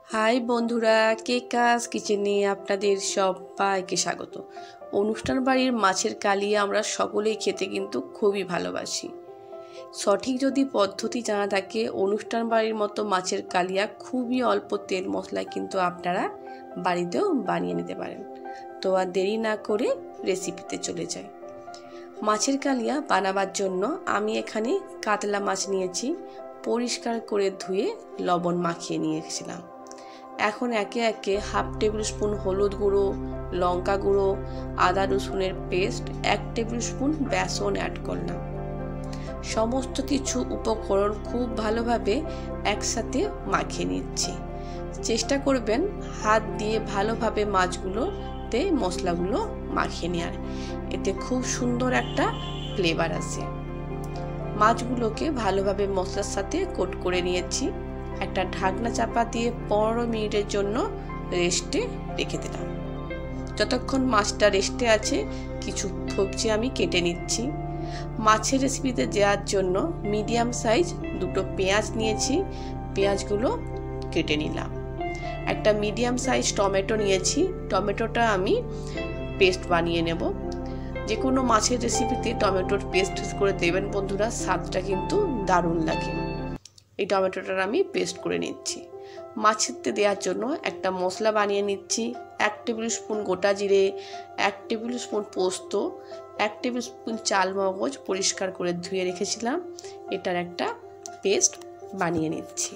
High বন্ধুরা, কেকাস কিচেনে আপনাদের সবাইকে স্বাগত। অনুষ্ঠান বাড়ির মাছের কালিয়া আমরা সকলেই খেতে কিন্তু খুবই ভালোবাসি। সঠিক যদি পদ্ধতি জানা থাকে, অনুষ্ঠান বাড়ির মতো মাছের কালিয়া খুবই অল্প তেল মশলায় কিন্তু আপনারা বাড়িতেও বানিয়ে নিতে পারেন। তো আর দেরি না করে রেসিপিতে চলে যাই। মাছের কালিয়া বানাবার জন্য আমি এখানে কাতলা মাছ নিয়েছি, পরিষ্কার করে ধুয়ে লবণ মাখিয়ে নিয়েছিলাম। এখন একে একে হাফ টেবিল স্পুন হলুদ গুঁড়ো, লঙ্কা গুঁড়ো, আদা রসুনের পেস্ট, 1 টেবিল স্পুন বেসন অ্যাড করলাম। সমস্ত কিছু উপকরণ খুব ভালোভাবে একসাথে মাখিয়ে নিচ্ছি। চেষ্টা করবেন হাত দিয়ে ভালোভাবে মাছগুলোতে মশলাগুলো মাখিয়ে নেওয়ার, এতে খুব সুন্দর একটা ফ্লেভার আসে। মাছগুলোকে ভালোভাবে মশলার সাথে কোট করে নিয়েছি। একটা ঢাকনা চাপা দিয়ে 15 মিনিটের জন্য রেস্টে রেখে দিলাম। যতক্ষণ মাছটা রেস্টে আছে কিছু সবজি আমি কেটে নিচ্ছি। মাছের রেসিপিতে দেওয়ার জন্য মিডিয়াম সাইজ 2টো পেঁয়াজ নিয়েছি, পেঁয়াজগুলো কেটে নিলাম। একটা মিডিয়াম সাইজ টমেটো নিয়েছি, টমেটোটা আমি পেস্ট বানিয়ে নেব। যে কোনো মাছের রেসিপিতে টমেটোর পেস্ট করে দেবেন বন্ধুরা, স্বাদটা কিন্তু দারুণ লাগে। এই টমেটোটার আমি পেস্ট করে নিচ্ছি। মাছেতে দেওয়ার জন্য একটা মশলা বানিয়ে নিচ্ছি। 1 টেবিল স্পুন গোটা জিরে, 1 টেবিল স্পুন পোস্ত, 1 টেবিল স্পুন চাল মগজ পরিষ্কার করে ধুয়ে রেখেছিলাম, এটার একটা পেস্ট বানিয়ে নিচ্ছি।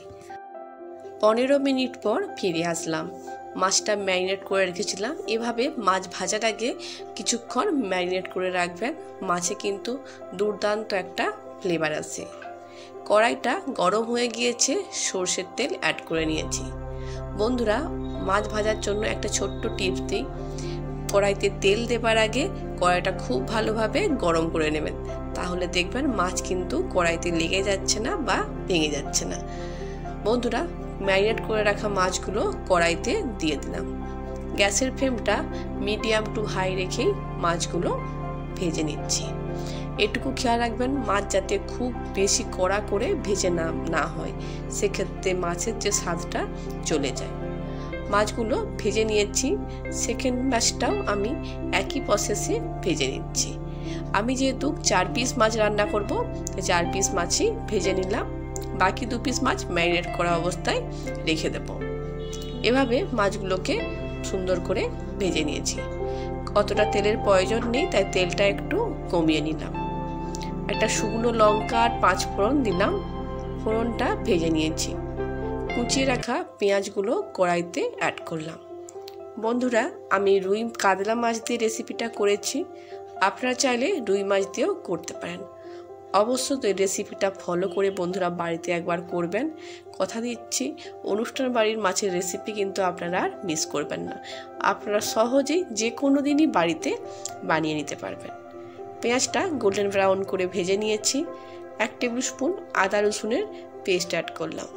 15 মিনিট পর ফিরে আসলাম। মাছটা ম্যারিনেট করে রেখেছিলাম। এভাবে মাছ ভাজার আগে কিছুক্ষণ ম্যারিনেট করে রাখবেন, মাছে কিন্তু দুর্দান্ত একটা ফ্লেভার আসে। কড়াইটা গরম হয়ে গিয়েছে, সরষের তেল অ্যাড করে নিয়েছি। বন্ধুরা, মাছ ভাজার জন্য একটা ছোট্ট টিপস দিই, কড়াইতে তেল দেবার আগে কড়াইটা খুব ভালোভাবে গরম করে নেবেন, তাহলে দেখবেন মাছ কিন্তু কড়াইতে লেগে যাচ্ছে না বা ভেঙে যাচ্ছে না। বন্ধুরা, ম্যারিনেট করে রাখা মাছগুলো কড়াইতে দিয়ে দিলাম। গ্যাসের ফ্লেমটা মিডিয়াম টু হাই রেখেই মাছগুলো ভেজে নিচ্ছি। এটুকু খেয়াল রাখবেন মাছ যাতে খুব বেশি কড়া করে ভেজে না হয়, সেক্ষেত্রে মাছের যে স্বাদটা চলে যায়। মাছগুলো ভেজে নিয়েছি। সেকেন্ড ব্যাচটাও আমি একই প্রসেসে ভেজে নিচ্ছি। আমি যেহেতু 4 পিস মাছ রান্না করব, 4 পিস মাছই ভেজে নিলাম, বাকি 2 পিস মাছ ম্যারিনেট করা অবস্থায় রেখে দেব। এভাবে মাছগুলোকে সুন্দর করে ভেজে নিয়েছি। অতটা তেলের প্রয়োজন নেই, তাই তেলটা একটু কমিয়ে নিলাম। একটা শুকনো লঙ্কা আর 5 ফোড়ন দিলাম, ফোড়নটা ভেজে নিয়েছি। কুচিয়ে রাখা পেঁয়াজগুলো কড়াইতে অ্যাড করলাম। বন্ধুরা, আমি রুই কাতলা মাছ দিয়ে রেসিপিটা করেছি, আপনারা চাইলে রুই মাছ দিয়েও করতে পারেন। অবশ্যই রেসিপিটা ফলো করে বন্ধুরা বাড়িতে একবার করবেন। কথা দিচ্ছি, অনুষ্ঠান বাড়ির মাছের রেসিপি কিন্তু আপনারা আর মিস করবেন না। আপনারা সহজেই যে কোনো দিনই বাড়িতে বানিয়ে নিতে পারবেন। পেঁয়াজটা গোল্ডেন ব্রাউন করে ভেজে নিয়েছি। 1 টেবিল স্পুন আদা রসুনের পেস্ট অ্যাড করলাম।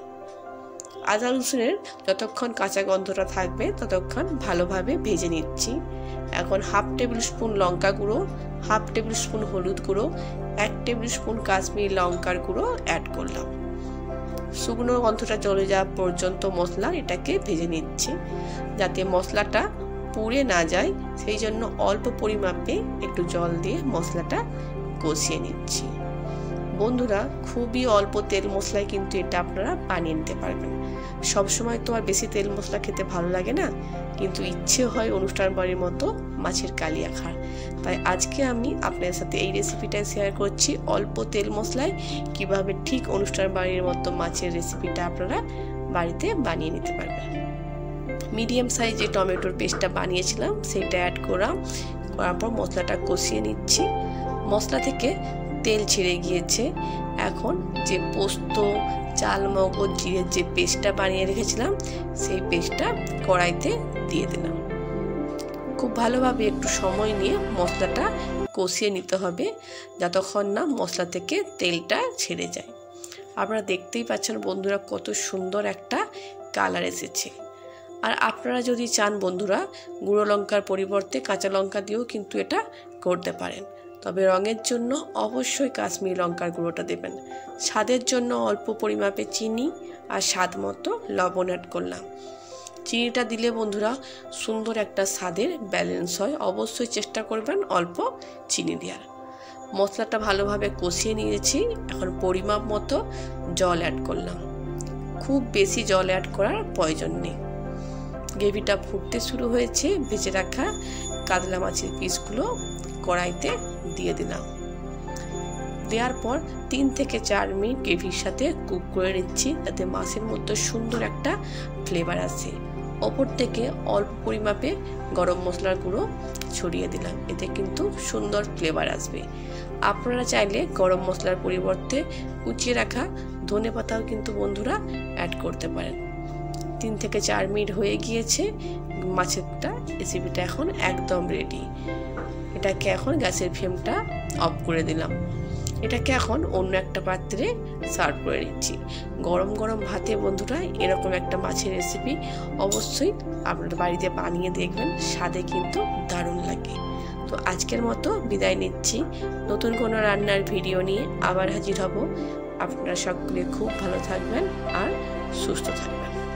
আদা রসুনের যতক্ষণ কাঁচা গন্ধটা থাকবে ততক্ষণ ভালোভাবে ভেজে নিচ্ছি। এখন হাফ টেবিল স্পুন লঙ্কা গুঁড়ো, হাফ টেবিল স্পুন হলুদ গুঁড়ো, 1 টেবিল স্পুন কাশ্মীরি লঙ্কার গুঁড়ো অ্যাড করলাম। শুকনো গন্ধটা চলে যাওয়া পর্যন্ত মশলা এটাকে ভেজে নিচ্ছি, যাতে মশলাটা পুড়ে না যায়, সেই জন্য অল্প পরিমাপে একটু জল দিয়ে মশলাটা কষিয়ে নিচ্ছি। বন্ধুরা, খুবই অল্প তেল মশলায় কিন্তু এটা আপনারা বানিয়ে নিতে পারবেন। সবসময় তো আর বেশি তেল মশলা খেতে ভালো লাগে না, কিন্তু ইচ্ছে হয় অনুষ্ঠান বাড়ির মতো মাছের কালিয়া খাওয়ার, তাই আজকে আমি আপনাদের সাথে এই রেসিপিটা শেয়ার করছি অল্প তেল মশলায় কিভাবে ঠিক অনুষ্ঠান বাড়ির মতো মাছের রেসিপিটা আপনারা বাড়িতে বানিয়ে নিতে পারবেন। মিডিয়াম সাইজে টমেটোর পেস্টটা বানিয়েছিলাম সেটা অ্যাড করার পর মশলাটা কষিয়ে নিচ্ছি। মশলা থেকে তেল ছেড়ে গিয়েছে। এখন যে পোস্ত, চাল মগজ, জিরের যে পেস্টটা বানিয়ে রেখেছিলাম সেই পেস্টটা কড়াইতে দিয়ে দিলাম। খুব ভালোভাবে একটু সময় নিয়ে মশলাটা কষিয়ে নিতে হবে, যতক্ষণ না মশলা থেকে তেলটা ছেড়ে যায়। আপনারা দেখতেই পাচ্ছেন বন্ধুরা কত সুন্দর একটা কালার এসেছে। আর আপনারা যদি চান বন্ধুরা গুঁড়ো লঙ্কার পরিবর্তে কাঁচা লঙ্কা দিয়েও কিন্তু এটা করতে পারেন, তবে রঙের জন্য অবশ্যই কাশ্মীরি লঙ্কার গুঁড়োটা দেবেন। স্বাদের জন্য অল্প পরিমাপে চিনি আর স্বাদ মতো লবণ অ্যাড করলাম। চিনিটা দিলে বন্ধুরা সুন্দর একটা স্বাদের ব্যালেন্স হয়, অবশ্যই চেষ্টা করবেন অল্প চিনি দেওয়ার। মশলাটা ভালোভাবে কষিয়ে নিয়েছি, এখন পরিমাপ মতো জল অ্যাড করলাম। খুব বেশি জল অ্যাড করার প্রয়োজন নেই। গ্রেভিটা ফুটতে শুরু হয়েছে, ভেজে রাখা কাতলা মাছের পিসগুলো কড়াইতে দিয়ে দিলাম। দেওয়ার পর 3 থেকে 4 মিনিট গ্রেভির সাথে কুক করে নিচ্ছি, যাতে মাছের মধ্যে সুন্দর একটা ফ্লেভার আসে। ওপর থেকে অল্প পরিমাপে গরম মশলার গুঁড়ো ছড়িয়ে দিলাম, এতে কিন্তু সুন্দর ফ্লেভার আসবে। আপনারা চাইলে গরম মশলার পরিবর্তে কুচিয়ে রাখা ধনেপাতাও কিন্তু বন্ধুরা অ্যাড করতে পারেন। 3 থেকে 4 মিনিট হয়ে গিয়েছে, মাছেরটা রেসিপিটা এখন একদম রেডি। এটাকে এখন গ্যাসের ফ্লেমটা অফ করে দিলাম। এটাকে এখন অন্য একটা পাত্রে সার্ভ করে নিচ্ছি। গরম গরম ভাতে বন্ধুরা এরকম একটা মাছের রেসিপি অবশ্যই আপনারা বাড়িতে বানিয়ে দেখবেন, স্বাদে কিন্তু দারুণ লাগে। তো আজকের মতো বিদায় নিচ্ছি, নতুন কোনো রান্নার ভিডিও নিয়ে আবার হাজির হব। আপনারা সকলে খুব ভালো থাকবেন আর সুস্থ থাকবেন।